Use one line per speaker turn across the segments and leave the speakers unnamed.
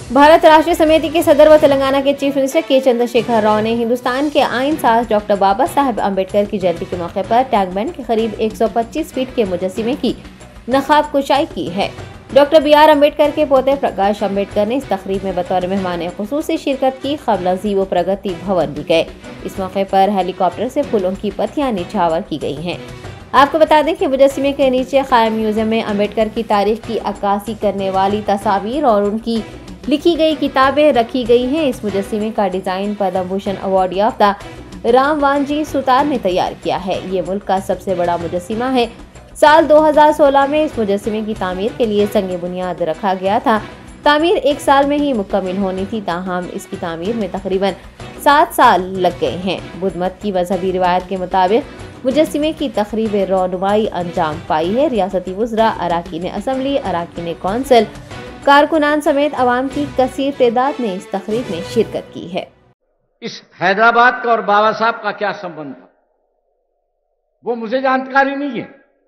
भारत राष्ट्रीय समिति के सदर व तेलंगाना के चीफ मिनिस्टर के चंद्रशेखर राव ने हिंदुस्तान के आइन साज डॉक्टर बाबा साहेब अम्बेडकर की जयंती के मौके पर टैंक बैंड के करीब 125 फीट के मुजस्सिमे की नकाब कुशाई की है। डॉक्टर बी आर अम्बेडकर के पोते प्रकाश अम्बेडकर ने इस तकरीब में बतौर मेहमान खुसूसी शिरकत की। कबल अज़ीब व प्रगति भवन भी गए। इस मौके पर हेलीकॉप्टर से फूलों की पत्तियां निछावर की गई हैं। आपको बता दें कि मुजस्सिमे के नीचे कायम म्यूजियम में अम्बेडकर की तारीख की अक्कासी करने वाली तस्वीर और उनकी लिखी गई किताबें रखी गई हैं। इस मुजस्सिमे का डिजाइन पद्म भूषण अवार्ड याफ्ता रामवानजी सुतार ने तैयार किया है। ये मुल्क का सबसे बड़ा मुजस्सिमा है। साल 2016 में इस मुजस्सिमे की तामीर के लिए संग बुनियाद रखा गया था। तामीर 1 साल में ही मुकम्मल होनी थी, ताहम इसकी तामीर में तकरीबन 7 साल लग गए हैं। बुद्ध मत की मजहबी रिवायत के मुताबिक मुजस्सिमे की तकरीब रौनमाई अंजाम पाई है। रियासती वुज़रा, अराकीन असम्बली, अराकीन कौंसिल, कारकुनान समेत अवाम की कसीर तादाद ने इस तकरीब में शिरकत की है।
इस हैदराबाद का और बाबा साहब का क्या संबंध था वो मुझे जानकारी नहीं है,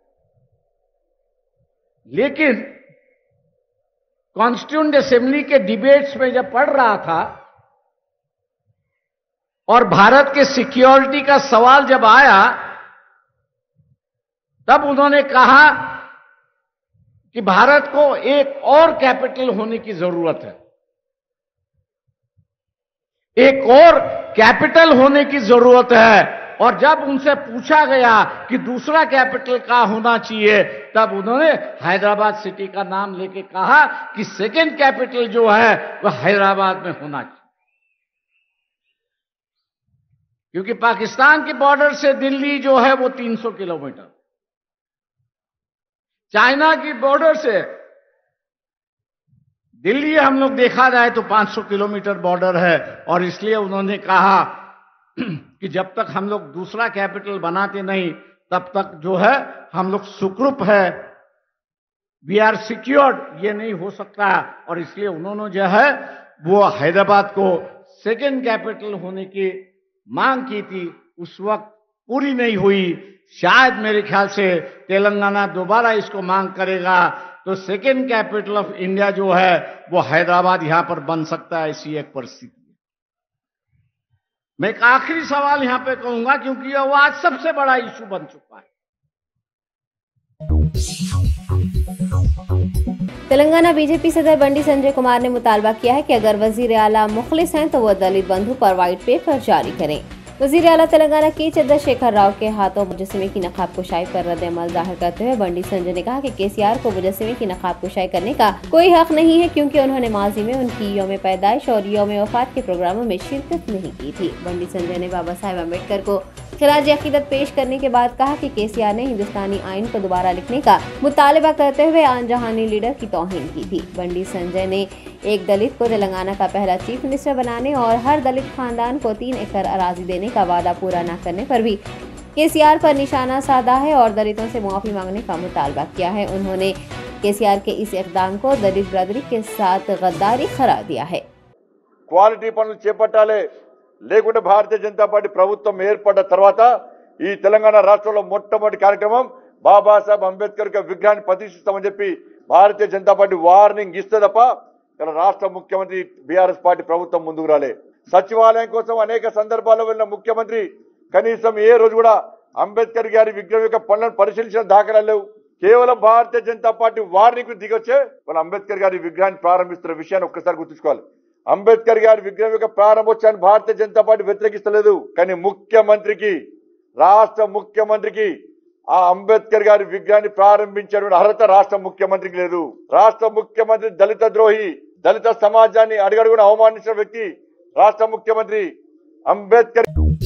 लेकिन कॉन्स्टिट्यूएंट असेंबली के डिबेट्स में जब पढ़ रहा था और भारत के सिक्योरिटी का सवाल जब आया, तब उन्होंने कहा कि भारत को एक और कैपिटल होने की जरूरत है, एक और कैपिटल होने की जरूरत है। और जब उनसे पूछा गया कि दूसरा कैपिटल कहां होना चाहिए, तब उन्होंने हैदराबाद सिटी का नाम लेके कहा कि सेकंड कैपिटल जो है वह हैदराबाद में होना चाहिए, क्योंकि पाकिस्तान के बॉर्डर से दिल्ली जो है वो 300 किलोमीटर, चाइना की बॉर्डर से दिल्ली हम लोग देखा जाए तो 500 किलोमीटर बॉर्डर है। और इसलिए उन्होंने कहा कि जब तक हम लोग दूसरा कैपिटल बनाते नहीं, तब तक जो है हम लोग सुखरूप है, वी आर सिक्योर्ड, ये नहीं हो सकता। और इसलिए उन्होंने जो है वो हैदराबाद को सेकंड कैपिटल होने की मांग की थी। उस वक्त पूरी नहीं हुई। शायद मेरे ख्याल से तेलंगाना दोबारा इसको मांग करेगा तो सेकंड कैपिटल ऑफ इंडिया जो है वो हैदराबाद यहां पर बन सकता है। ऐसी एक परिस्थिति। मैं एक आखिरी सवाल यहां पे कहूंगा, क्योंकि वो आज सबसे बड़ा इशू बन चुका है।
तेलंगाना बीजेपी सदर बंडी संजय कुमार ने मुतालबा किया है कि अगर वजीर आला मुखलिस हैं तो वह दलित बंधु पर व्हाइट पेपर जारी करें। वजीर आला तेलंगाना के चंद्रशेखर राव के हाथों मुजस्सिमे की नकाब कुशाई पर रद्द अमल जाहिर करते हुए बंडी संजय ने कहा कि केसीआर को मुजस्सिमे की नकाब कुशाई करने का कोई हक नहीं है, क्योंकि उन्होंने माजी में उनकी यौम पैदाइश और यौम वफात के प्रोग्रामों में शिरकत नहीं की थी। बंडी संजय ने बाबा साहेब अम्बेडकर को खिराज अकीदत पेश करने के बाद कहा कि केसीआर ने हिंदुस्तानी आइन को दोबारा लिखने का मुतालबा करते हुए आन जहानी लीडर की तौहीन की थी। बंडी संजय ने एक दलित को तेलंगाना का पहला चीफ मिनिस्टर बनाने और हर दलित खानदान को 3 एकड़ अराजी देने का वादा पूरा न करने पर भी केसीआर पर निशाना साधा है और दलितों से मुआफी मांगने का मुतालबा किया है। उन्होंने केसीआर के इस इक़दाम को दलित बिरादरी के साथ गद्दारी करार दिया है।
क्वालिटी పనులు చేపట్టాలి, లేకుంటే భారతీయ జనతా పార్టీ ప్రభుత్వం ఏర్పడ్డ తర్వాత ఈ తెలంగాణ రాష్ట్రంలో మొట్టమొదటి కార్యక్రమం బాబాసాహెబ్ అంబేద్కర్ యొక్క విగ్రహాన్ని ప్రతిష్ఠిస్తామని చెప్పి భారతీయ జనతా పార్టీ వార్నింగ్ ఇస్తే తప్ప ఇక్కడ రాష్ట్ర ముఖ్యమంత్రి బీఆర్ఎస్ పార్టీ ప్రభుత్వం ముందుకు రాలే। సచివాలయం కోసం అనేక సందర్భాల్లో వెళ్ళిన ముఖ్యమంత్రి కనీసం ఏ రోజు కూడా అంబేద్కర్ గారి విగ్రహం యొక్క పనులను పరిశీలించిన దాఖలాలు లేవు। కేవలం భారతీయ జనతా పార్టీ వార్నింగ్ దిగొచ్చే వాళ్ళు అంబేద్కర్ గారి విగ్రహాన్ని ప్రారంభిస్తున్న విషయాన్ని ఒక్కసారి గుర్తుంచుకోవాలి। అంబేద్కర్ గారి విగ్రహం యొక్క ప్రారంభోత్సవాన్ని భారతీయ జనతా పార్టీ వ్యతిరేకిస్తలేదు, కానీ ముఖ్యమంత్రికి, రాష్ట్ర ముఖ్యమంత్రికి ఆ అంబేద్కర్ గారి విగ్రహాన్ని ప్రారంభించేటువంటి అర్హత రాష్ట్ర ముఖ్యమంత్రికి లేదు। రాష్ట్ర ముఖ్యమంత్రి దళిత ద్రోహి, దళిత సమాజాన్ని అడుగడుగున అవమానించిన వ్యక్తి రాష్ట్ర ముఖ్యమంత్రి అంబేద్కర్।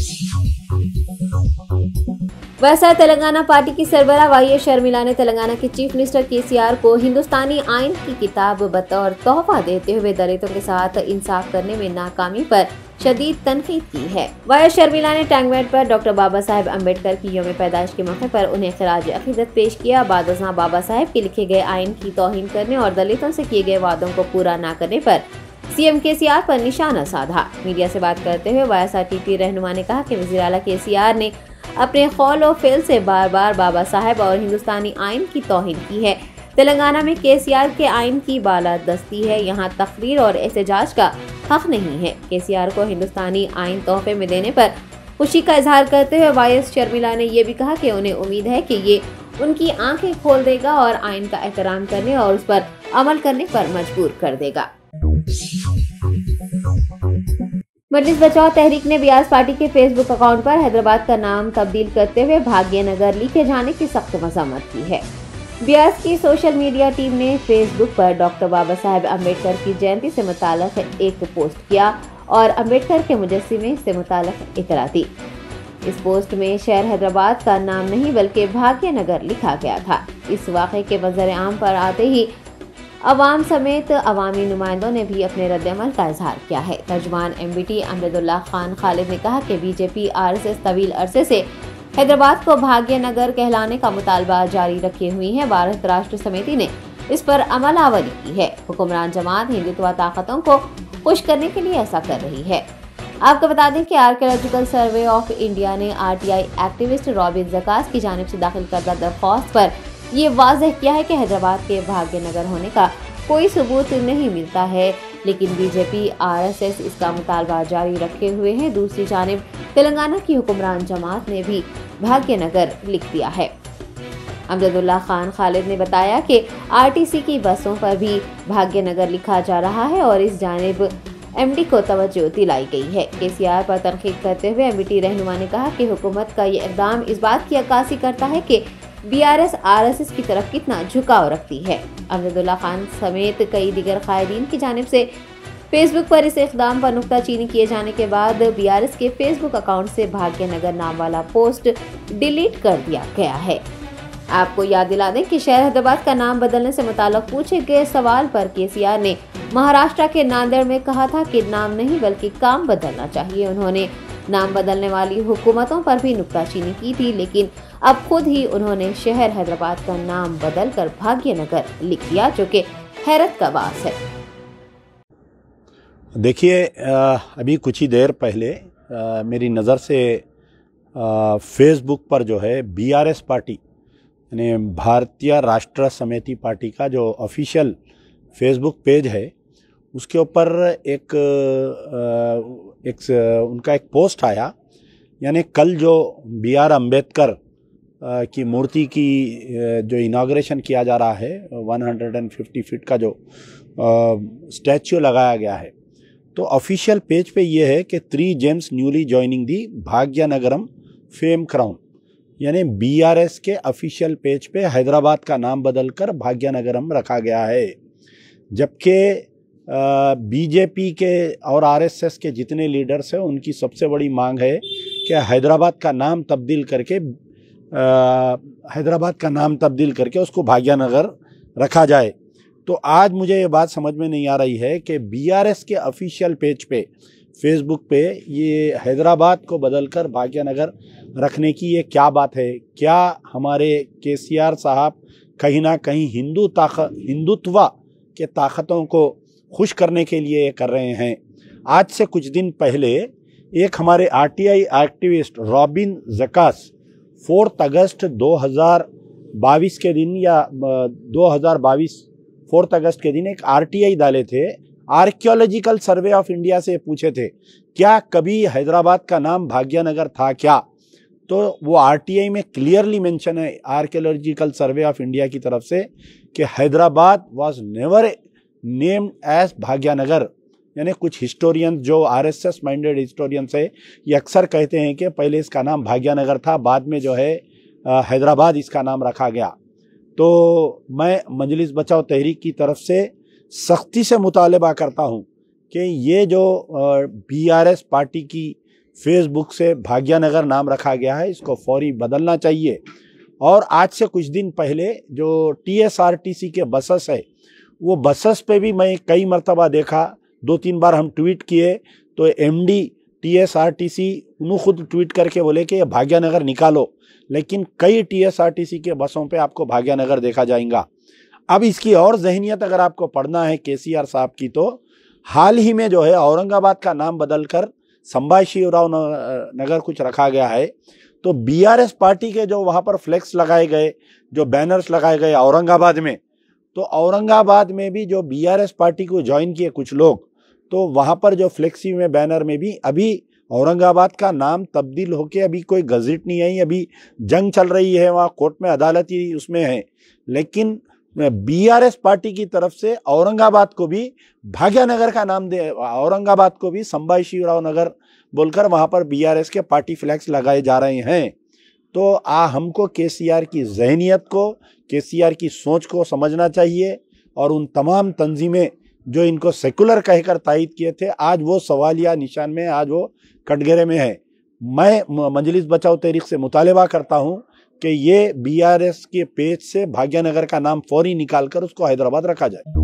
वैसा तेलंगाना पार्टी की सरबराह वाई शर्मिला ने तेलंगाना के चीफ मिनिस्टर केसीआर को हिंदुस्तानी आइन की किताब बतौर तोहफा देते हुए दलितों के साथ इंसाफ करने में नाकामी पर शदीद तनकीद की है। वाई शर्मिला ने टैंक बैंड पर डॉक्टर बाबा साहेब अम्बेडकर की यौम पैदाइश के मौके पर उन्हें खिराज अकीदत पेश किया। बादशाह बाबा साहेब के लिखे गए आइन की तौहीन करने और दलितों से किए गए वादों को पूरा न करने पर सीएम केसीआर पर निशाना साधा। मीडिया से बात करते हुए वाईएसआरटीपी रहनुमा ने कहा कि वज़ीर आला केसीआर ने अपने कौल और फेल से बार बार बाबा साहेब और हिंदुस्तानी आइन की तौहीन की है। तेलंगाना में केसीआर के आइन की बालादस्ती है, यहाँ तकरीर और एहतजाज का हक नहीं है। केसीआर को हिंदुस्तानी आइन तोहफे में देने पर खुशी का इजहार करते हुए वाईएस शर्मिला ने ये भी कहा कि उन्हें उम्मीद है कि ये उनकी आंखें खोल देगा और आइन का एहतराम करने और उस पर अमल करने पर मजबूर कर देगा। मजलिस बचाओ तहरीक ने बीआरएस पार्टी के फेसबुक अकाउंट पर हैदराबाद का नाम तब्दील करते हुए भाग्यनगर लिखे जाने की सख्त मजम्मत की है। बीआरएस की सोशल मीडिया टीम ने फेसबुक पर डॉक्टर बाबा साहेब अम्बेडकर की जयंती से मुताल्लिक एक पोस्ट किया और अम्बेडकर के मुजस्सिमे से मुताल्लिक इतला दी। इस पोस्ट में शहर हैदराबाद का नाम नहीं बल्कि भाग्यनगर लिखा गया था। इस वाक़े के मंजर आम पर आते ही अवाम समेत अवामी नुमाइंदों ने भी अपने रद्द-ए-अमल का इजहार किया है। तर्जुमान एमबीटी अमजदुल्ला खान खालिद ने कहा कि बीजेपी आरएसएस तवील अरसे से हैदराबाद को भाग्यनगर कहलाने का मुतालबा जारी रखे हुई है। भारत राष्ट्र समिति ने इस पर अमल आवरी की है। हुक्मरान जमात हिंदुत्व ताकतों को खुश करने के लिए ऐसा कर रही है। आपको बता दें कि आर्कियोलॉजिकल सर्वे ऑफ इंडिया ने आरटीआई एक्टिविस्ट रॉबिन जकास की जानिब से दाखिल करदा दरख्वास्त पर ये वाज़ेह किया है कि हैदराबाद के भाग्यनगर होने का कोई सबूत नहीं मिलता है, लेकिन बीजेपी आरएसएस इसका मुतालबा जारी रखे हुए हैं। दूसरी जानिब तेलंगाना की हुक्मरान जमात ने भी भाग्यनगर लिख दिया है। अमजदुल्ला खान खालिद ने बताया कि आरटीसी की बसों पर भी भाग्यनगर लिखा जा रहा है और इस जानिब एमडी को तवज्जो दिलाई गई है। केसीआर पर तनकीद करते हुए एमबीटी रहनुमा ने कहा कि हुकूमत का ये इक़दाम इस बात की अक्कासी करता है कि बीआरएस आरएसएस की तरफ कितना झुकाव रखती है। अमजदुल्ला खान समेत कई दीगर कायदीन की जानिब से फेसबुक पर इस इक़दाम पर नुक्ताचीनी किए जाने के बाद बीआरएस के फेसबुक अकाउंट से भाग्यनगर नाम वाला पोस्ट डिलीट कर दिया गया है। आपको याद दिला दें कि शहर हैदराबाद का नाम बदलने से मुताल्लिक पूछे गए सवाल पर केसीआर ने महाराष्ट्र के नांदेड़ में कहा था कि नाम नहीं बल्कि काम बदलना चाहिए। उन्होंने नाम बदलने वाली हुकूमतों पर भी नुक्ताचीनी की थी, लेकिन अब खुद ही उन्होंने शहर हैदराबाद का नाम बदलकर भाग्यनगर लिख दिया, जो कि हैरत का बात है।
देखिए, अभी कुछ ही देर पहले मेरी नज़र से फेसबुक पर जो है बीआरएस पार्टी यानी भारतीय राष्ट्र समिति पार्टी का जो ऑफिशियल फेसबुक पेज है उसके ऊपर उनका एक पोस्ट आया। यानी कल जो BR अम्बेडकर की मूर्ति की जो इनाग्रेशन किया जा रहा है 150 फीट का जो स्टैच्यू लगाया गया है, तो ऑफिशियल पेज पे ये है कि 3 gems newly joining the Bhagyanagaram fame crown. यानी बीआरएस के ऑफिशियल पेज पे हैदराबाद का नाम बदलकर भाग्यनगरम रखा गया है, जबकि बीजेपी के और आरएसएस के जितने लीडर्स हैं उनकी सबसे बड़ी मांग है कि हैदराबाद का नाम तब्दील करके उसको भाग्यनगर रखा जाए। तो आज मुझे ये बात समझ में नहीं आ रही है कि बीआरएस के ऑफिशियल पेज पे फेसबुक पे ये हैदराबाद को बदलकर भाग्यनगर रखने की ये क्या बात है? क्या हमारे केसीआर साहब कहीं ना कहीं हिंदुत्व के ताकतों को खुश करने के लिए ये कर रहे हैं? आज से कुछ दिन पहले एक हमारे आरटीआई एक्टिविस्ट रॉबिन जकास 4 अगस्त 2022 के दिन या 2022 4 अगस्त के दिन एक आरटीआई डाले थे। आर्कियोलॉजिकल सर्वे ऑफ इंडिया से पूछे थे क्या कभी हैदराबाद का नाम भाग्यनगर था क्या? तो वो आरटीआई में क्लियरली मेंशन है आर्कियोलॉजिकल सर्वे ऑफ इंडिया की तरफ से कि Hyderabad was never named as Bhagyanagar. यानी कुछ हिस्टोरियंस जो आरएसएस माइंडेड हिस्टोरियंस है ये अक्सर कहते हैं कि पहले इसका नाम भाग्यनगर था, बाद में जो है हैदराबाद इसका नाम रखा गया। तो मैं मजलिस बचाओ तहरीक की तरफ से सख्ती से मुतालबा करता हूँ कि ये जो बीआरएस पार्टी की फेसबुक से भाग्यनगर नाम रखा गया है इसको फौरी बदलना चाहिए। और आज से कुछ दिन पहले जो टीएसआरटीसी के बसेस है वो बसेस पे भी मैं कई मरतबा देखा, 2-3 बार हम ट्वीट किए तो एमडी टीएसआरटीसी उन्होंने खुद ट्वीट करके बोले कि ये भाग्यनगर निकालो, लेकिन कई टीएसआरटीसी के बसों पे आपको भाग्यनगर देखा जाएगा। अब इसकी और जहनियत अगर आपको पढ़ना है केसीआर साहब की, तो हाल ही में जो है औरंगाबाद का नाम बदलकर संभाजी शिवराव नगर कुछ रखा गया है। तो बीआरएस पार्टी के जो वहाँ पर फ्लेक्स लगाए गए, जो बैनर्स लगाए गए औरंगाबाद में, तो औरंगाबाद में भी जो बीआरएस पार्टी को ज्वाइन किए कुछ लोग, तो वहाँ पर जो फ्लेक्सी में बैनर में भी अभी औरंगाबाद का नाम तब्दील होके अभी कोई गजट नहीं आई, अभी जंग चल रही है, वहाँ कोर्ट में अदालती उसमें है, लेकिन बीआरएस पार्टी की तरफ से औरंगाबाद को भी भाग्यनगर का नाम दे, औरंगाबाद को भी संभाजी शिवराव नगर बोलकर वहाँ पर बीआरएस के पार्टी फ्लैग्स लगाए जा रहे हैं। तो हमको केसीआर की जहनियत को, केसीआर की सोच को समझना चाहिए और उन तमाम तंजीमें जो इनको सेकुलर कहकर तायद किए थे, आज वो सवालिया निशान में, आज वो कटघरे में है। मैं मजलिस बचाओ तहरीक से मुतालबा करता हूँ कि ये बीआरएस के पेज से भाग्यनगर का नाम फौरी निकालकर उसको हैदराबाद रखा जाए।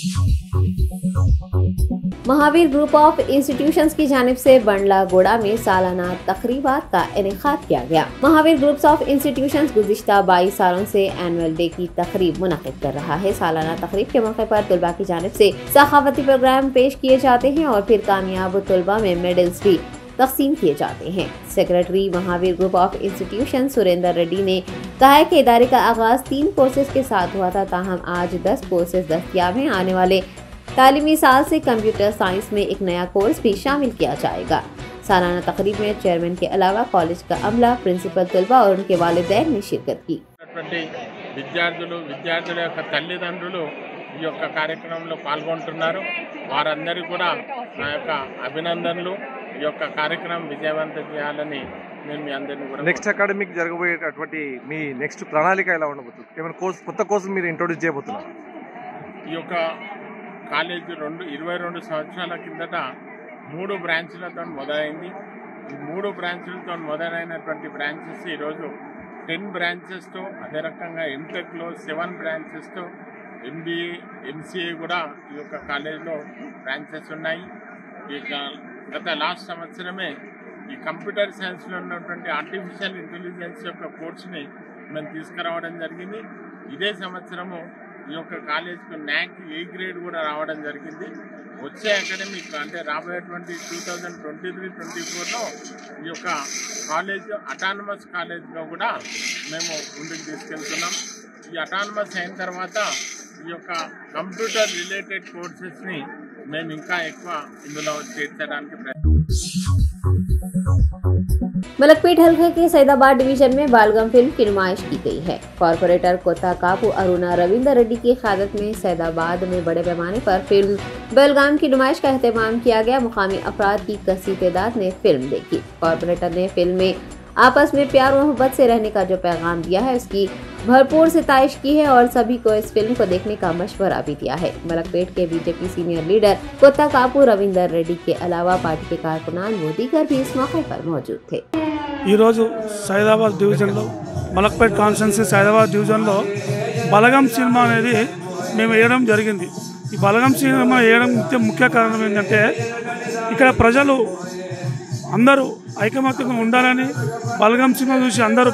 महावीर ग्रुप ऑफ इंस्टीट्यूशंस की जानिब से बंडला गोड़ा में सालाना तकरीबात का इनेकाद किया गया। महावीर ग्रुप्स ऑफ इंस्टीट्यूशंस गुज़िश्ता 22 सालों से एनुअल डे की तकरीब मुनक़िद कर रहा है। सालाना तकरीब के मौके पर तुलबा की जानिब से सखावती प्रोग्राम पेश किए जाते हैं और फिर कामयाब तुलबा में मेडल्स भी तकसीम किए जाते हैं। Secretary Mahaveer Group of Institution Surender Reddy ने कहा है कि इदारे का आगाज 3 कोर्सेज के साथ हुआ था, ताहम आज 10 कोर्सेज दस्तयाब हैं। आने वाले तालीमी साल से कंप्यूटर साइंस में एक नया कोर्स भी शामिल किया जाएगा। सालाना तकरीब में चेयरमैन के अलावा कॉलेज का अमला, प्रिंसिपल, तलबा और उनके वालिदैन ने शिरकत की।
విద్యార్థుల యొక్క తల్లిదండ్రులు ఈ యొక్క కార్యక్రమంలో పాల్గొంటున్నారు। వారందరికీ కూడా నా యొక్క అభినందనలు। ఈ యొక్క కార్యక్రమం విజయవంతం చేయాలని నేను మీ అందరినీ కూడా
నెక్స్ట్ అకాడమిక్ జరగబోయేటటువంటి మీ నెక్స్ట్ ప్రణాళిక ఎలా ఉండబోతుంది? ఏమైనా కోర్స్, కొత్త కోర్సు మీరు ఇంట్రొడ్యూస్ చేయబోతున్నారు?
ఈ యొక్క కాలేజ్ 22 సంవత్సరాల కిందట 3 బ్రాంచ్లతో మొదలైంది। ఈ 3 బ్రాంచ్లతో మొదలైనటువంటి బ్రాంచెస్ ఈరోజు 10 బ్రాంచెస్తో, అదే రకంగా ఎంటెక్లో 7 బ్రాంచెస్తో, ఎంబీఏ, ఎంసీఏ కూడా ఈ యొక్క కాలేజ్లో బ్రాంచెస్ ఉన్నాయి। ఇక గత లాస్ట్ సంవత్సరమే ఈ కంప్యూటర్ సైన్స్లో ఉన్నటువంటి ఆర్టిఫిషియల్ ఇంటెలిజెన్స్ యొక్క కోర్సుని మేము తీసుకురావడం జరిగింది। ఇదే సంవత్సరము ఈ యొక్క కాలేజ్కి న్యాక్ ఏ గ్రేడ్ కూడా రావడం జరిగింది। వచ్చే అకాడమిక్ అంటే రాబోయేటువంటి 2023-24లో ఈ యొక్క కాలేజ్ అటానమస్ కాలేజ్గా కూడా మేము ముందుకు తీసుకెళ్తున్నాం। ఈ అటానమస్ అయిన తర్వాత ఈ యొక్క కంప్యూటర్ రిలేటెడ్ కోర్సెస్ని మేము ఇంకా ఎక్కువ ఇందులో చేర్చడానికి
मलकपेट हल्के के सैदाबाद डिवीजन में बालगम फिल्म की नुमाइश की गई है। कॉरपोरेटर कोता कापू अरुणा रविंदर रेड्डी की क़यादत में सैदाबाद में बड़े पैमाने पर फिल्म बेलगाम की नुमाइश का एहतमाम किया गया। मुकामी अफराद की कसी तादाद ने फिल्म देखी। कॉरपोरेटर ने फिल्म में आपस में प्यार और मोहब्बत से रहने का जो पैगाम दिया है उसकी भरपूर सिताइश की है और सभी को इस फिल्म को देखने का मशवरा भी दिया है। मलकपेट के बीजेपी सीनियर लीडर कोता कापू रविंदर रेड्डी के अलावा पार्टी के कारकुनान व दीगर भी इस मौके पर मौजूद थे।
సైదాబాద్ డివిజన్లో మలక్పేట్ కాన్స్టిట్యున్సీ సైదాబాద్ డివిజన్లో బలగం సినిమా అనేది మేము వేయడం జరిగింది। ఈ బలగం సినిమా వేయడం ముఖ్య కారణం ఏంటంటే ఇక్కడ ప్రజలు అందరూ ఐకమత్యంగా ఉండాలని, బలగం సినిమా చూసి అందరూ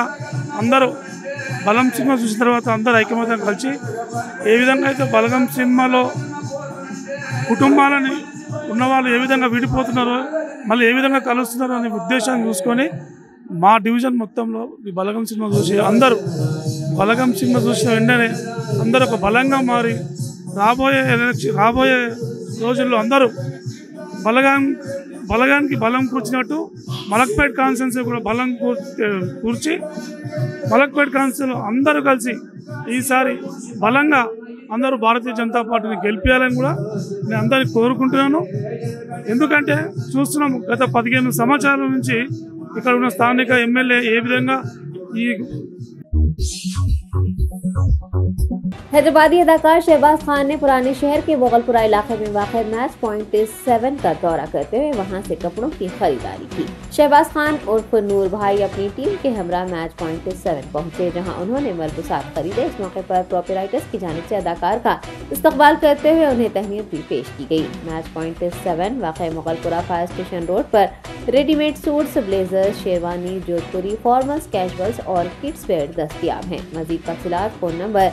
బలం సినిమా చూసిన తర్వాత అందరూ ఐకమత్యంగా కలిసి ఏ విధంగా అయితే బలగం సినిమాలో కుటుంబాలని ఉన్నవాళ్ళు ఏ విధంగా విడిపోతున్నారో మళ్ళీ ఏ విధంగా కలుస్తున్నారో అనే ఉద్దేశాన్ని చూసుకొని మా డివిజన్ మొత్తంలో ఈ బలగం సినిమా చూసి అందరూ బలగం సినిమా చూసిన వెంటనే అందరూ ఒక బలంగా మారి రాబోయే రోజుల్లో అందరూ బలగానికి బలం కూర్చినట్టు మలక్పేట్ కాన్స్టిట్యున్సీ కూడా బలం కూర్చి మలక్పేట్ కాన్స్టిట్యున్సీలో అందరూ కలిసి ఈసారి బలంగా అందరూ భారతీయ జనతా పార్టీని గెలిపించాలని కూడా నేను అందరినీ కోరుకుంటున్నాను। ఎందుకంటే చూస్తున్నాము గత 15 సంవత్సరాల నుంచి ఇక్కడ ఉన్న స్థానిక ఎమ్మెల్యే ఏ విధంగా ఈ
हैदराबादी अदाकार शहबाज खान ने पुराने शहर के मोगलपुरा इलाके में वाक़ मैच पॉइंट 7 का दौरा करते हुए वहां से कपड़ों की खरीदारी की। शहबाज खान उर्फ नूर भाई अपनी टीम के हमरा मैच पॉइंट 7 पहुंचे, जहां उन्होंने मलबूसात खरीदे। इस मौके पर प्रोपराइटर्स की जानिब से अदाकार का इस्तकबाल करते हुए उन्हें तहनीत भी पेश की गई। मैच पॉइंट 7 वाक़ मोगलपुरा फायर स्टेशन रोड पर readymade suits, blazer, sherwani, Jodhpuri, formals, casuals और किड्स वेयर दस्तयाब हैं। मज़ीद तफसीलात फ़ोन नंबर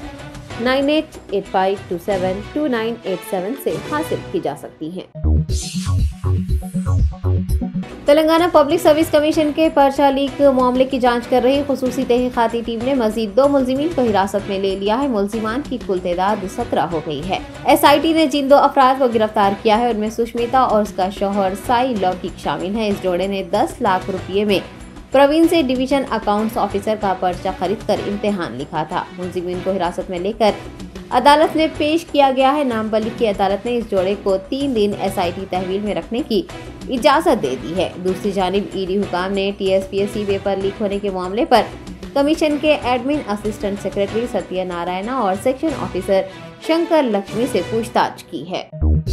9885272987 से हासिल की जा सकती हैं। तेलंगाना पब्लिक सर्विस कमीशन के पर्चा लीक मामले की जांच कर रही खुसूसी तहकीकाती टीम ने मजीद 2 मुलजिमीन को हिरासत में ले लिया है। मुलजिमान की कुल तादाद 17 हो गई है। SIT ने जिन 2 अफराद को गिरफ्तार किया है उनमें सुष्मिता और उसका शौहर साई लौकिक शामिल है। इस जोड़े ने 10 लाख रुपये में प्रवीण से डिवीजन अकाउंट्स ऑफिसर का पर्चा खरीद कर इम्तिहान लिखा था। मुलजिमीन को हिरासत में लेकर अदालत में पेश किया गया है। नामबली की अदालत ने इस जोड़े को 3 दिन SIT तहवील में रखने की इजाजत दे दी है। दूसरी जानिब ED हुकाम ने TSPSC पेपर लीक होने के मामले पर कमीशन के एडमिन असिस्टेंट सेक्रेटरी सत्य नारायणा और सेक्शन ऑफिसर शंकर लक्ष्मी से पूछताछ की है।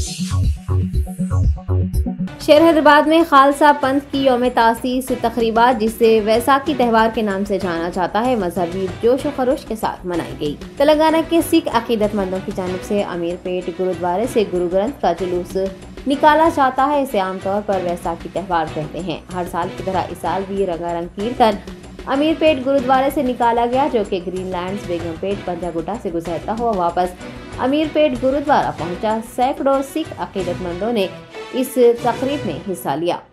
शहर हैदराबाद में खालसा पंथ की यौम तासीस तकरीबात, जिसे वैसाखी त्यौहार के नाम से जाना जाता है, मजहबी जोश और खरोश के साथ मनाई गई। तेलंगाना के सिख अकीदतमंदों की जानिब से अमीरपेट गुरुद्वारे से गुरु ग्रंथ का जुलूस निकाला जाता है। इसे आमतौर पर वैसाखी त्यौहार कहते हैं। हर साल की तरह इस साल भी रंगारंग कीर्तन अमीरपेट गुरुद्वारे से निकाला गया, जो कि ग्रीनलैंड्स बेगमपेट पंजागुटा से गुजरता हुआ वापस अमीरपेट गुरुद्वारा पहुंचा। सैकड़ों सिख अकीदतमंदों ने इस तकरीब में हिस्सा लिया।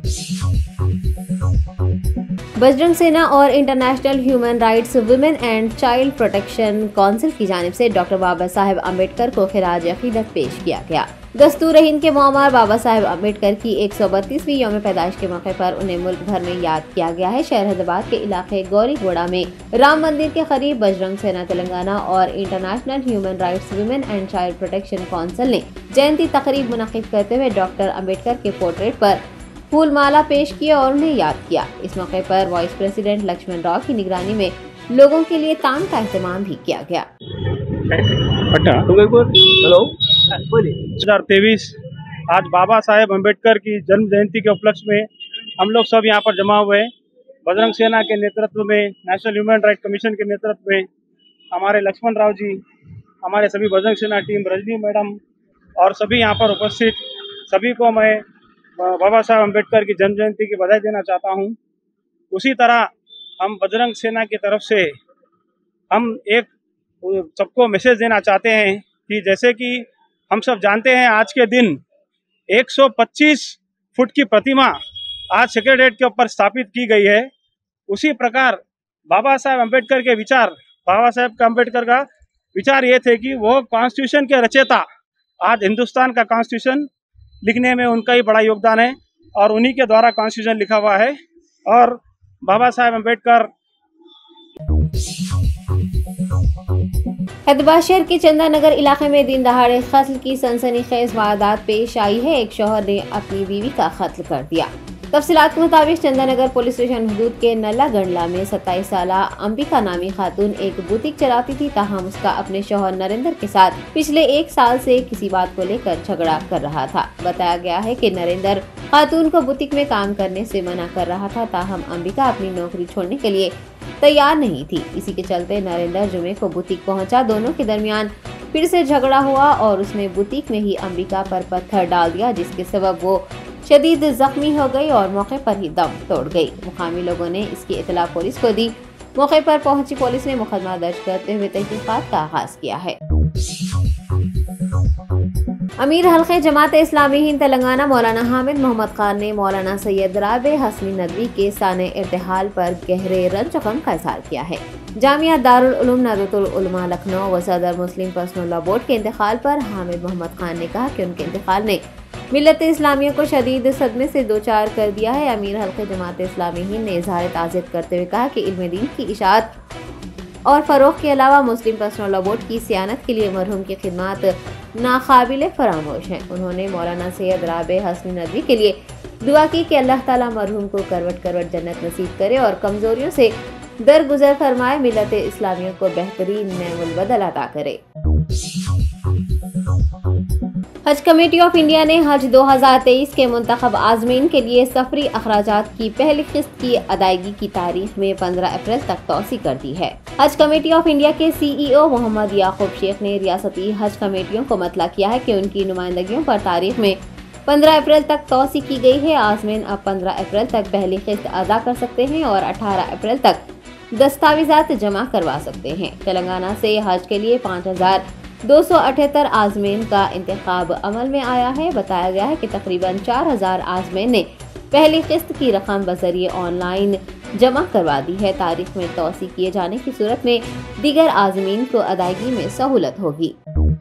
बजरंग सेना और International Human Rights Women and Child Protection Council की जानिब से डॉक्टर बाबा साहेब अम्बेडकर को खिराज अकीदत पेश किया गया। दस्तूर हिंद के मोहम्मद बाबा साहेब अम्बेडकर की 132वीं यौम पैदाइश के मौके पर उन्हें मुल्क भर में याद किया गया है। शहर हैदराबाद के इलाके गौरीगोड़ा में राम मंदिर के करीब बजरंग सेना तेलंगाना और International Human Rights Women and Child Protection Council ने जयंती तकरीब मुनक़िद करते हुए डॉक्टर अम्बेडकर के पोर्ट्रेट पर फूलमाला पेश किया और उन्हें याद किया। इस मौके पर वाइस प्रेसिडेंट लक्ष्मण राव की निगरानी में लोगों के लिए ताम का एहतमाम भी किया गया।
हेलो 2023 आज बाबा साहेब अम्बेडकर की जन्म जयंती के उपलक्ष्य में हम लोग सब यहाँ पर जमा हुए हैं। बजरंग सेना के नेतृत्व में, नेशनल ह्यूमन राइट कमीशन के नेतृत्व में हमारे लक्ष्मण राव जी, हमारे सभी बजरंग सेना टीम, रजनी मैडम और सभी यहाँ पर उपस्थित सभी को मैं बाबा साहेब अम्बेडकर की जन्म जयंती की बधाई देना चाहता हूँ। उसी तरह हम बजरंग सेना की तरफ से हम एक सबको मैसेज देना चाहते हैं कि जैसे कि हम सब जानते हैं आज के दिन 125 फुट की प्रतिमा आज सेक्रेटेरिएट के ऊपर स्थापित की गई है। उसी प्रकार बाबा साहेब अम्बेडकर के विचार, बाबा साहेब अम्बेडकर का विचार ये थे कि वो कॉन्स्टिट्यूशन के रचयिता, आज हिंदुस्तान का कॉन्स्टिट्यूशन लिखने में उनका ही बड़ा योगदान है और उन्हीं के द्वारा कॉन्स्टिट्यूशन लिखा हुआ है। और बाबा साहेब अम्बेडकर
हैदराबाद शहर के चंदानगर इलाके में दिन दहाड़े कत्ल की सनसनीखेज वारदात पेश आई है। एक शौहर ने अपनी बीवी का कत्ल कर दिया। तफसीलात के मुताबिक चंदानगर पुलिस स्टेशन हदूद के नल्ला गंडला में 27 साल अंबिका नामी खातून एक बुटीक चलाती थी। ताहम उसका अपने शौहर नरेंद्र के साथ पिछले 1 साल से किसी बात को लेकर झगड़ा कर रहा था। बताया गया है कि नरेंद्र खातून को बुटीक में काम करने से मना कर रहा था। ताहम अंबिका अपनी नौकरी छोड़ने के लिए तैयार नहीं थी। इसी के चलते नरेंद्र जुमे को बुटीक पहुंचा। दोनों के दरमियान फिर से झगड़ा हुआ और उसने बुटीक में ही अंबिका पर पत्थर डाल दिया, जिसके सबब वो शदीद जख्मी हो गई और मौके पर ही दम तोड़ गई। मुकामी लोगों ने इसकी इतला पुलिस को दी। मौके पर पहुंची पुलिस ने मुकदमा दर्ज करते हुए तहकीकात का आगाज किया है। अमीर हल्के जमात इस्लामी हिंद तेलंगाना मौलाना हामिद मोहम्मद खान ने मौलाना सैयद राबे हसनी नदवी के साने इर्तिहाल पर गहरे रंज गम का इजहार किया है। जामिया दारुल उलूम नदवतुल उलमा लखनऊ व सदर मुस्लिम पर्सनल लॉ बोर्ड के इंतकाल पर हामिद मोहम्मद खान ने कहा कि उनके इंतकाल ने मिल्लत इस्लामिया को शदीद सदमे से दो चार कर दिया है। अमीर हल्के जमात इस्लामी हिंद ने इजहार ताज़ियत करते हुए कहा कि इल्म दीन की इशाअत और फ़रोग़ के अलावा मुस्लिम पर्सनल लॉ बोर्ड की सियानत के लिए मरहूम की खिदमत नाकाबिले फरामोश हैं। उन्होंने मौलाना सैयद राबे हसनी नदवी के लिए दुआ की कि अल्लाह ताला मरहूम को करवट करवट जन्नत नसीब करे और कमजोरियों से दरगुजर फरमाए, मिल्लत इस्लामिया को बेहतरीन नेमुल बदल अता करे। हज कमेटी ऑफ इंडिया ने हज 2023 के मुंतखब आज़मीन के लिए सफरी अखराजात की पहली किस्त की अदायगी की तारीख में 15 अप्रैल तक तौसी कर दी है। हज कमेटी ऑफ इंडिया के CEO मोहम्मद याकूब शेख ने रियासती हज कमेटियों को मतला किया है कि उनकी नुमाइंदगियों पर तारीख में 15 अप्रैल तक तौसी की गई है। आज़मीन अब 15 अप्रैल तक पहली किस्त अदा कर सकते हैं और 18 अप्रैल तक दस्तावेजात जमा करवा सकते हैं। तेलंगाना से हज के लिए 5278 आज़मीन का इंतखाब अमल में आया है। बताया गया है कि तकरीबन 4000 आज़मीन ने पहली किस्त की रकम बजरिए ऑनलाइन जमा करवा दी है। तारीख में तौसी किए जाने की सूरत में दीगर आज़मीन को अदायगी में सहूलत होगी।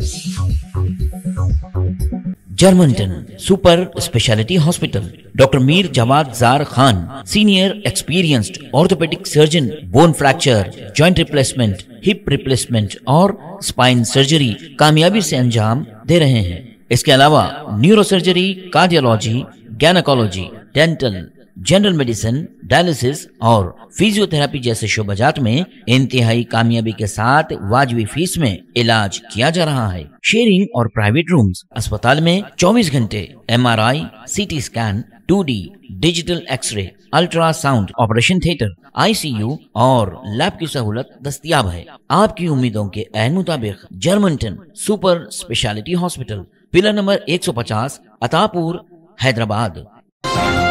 Germanton Super Speciality Hospital, doctor Mir Jawad Zar Khan, senior experienced orthopaedic surgeon, bone fracture, joint replacement, hip replacement और स्पाइन सर्जरी कामयाबी से अंजाम दे रहे हैं। इसके अलावा neuro surgery, cardiology, gynaecology, dental, general medicine, dialysis और फिजियोथेरेपी जैसे शोबाजात में इंतहाई कामयाबी के साथ वाजबी फीस में इलाज किया जा रहा है। शेयरिंग और प्राइवेट रूम्स, अस्पताल में 24 घंटे MRI, CT scan, 2D digital X-ray, ultrasound, operation theatre, ICU और लैब की सहूलत दस्तयाब है। आपकी उम्मीदों के ऐन मुताबिक Germanton Super Speciality Hospital, pillar number 150, Attapur, Hyderabad.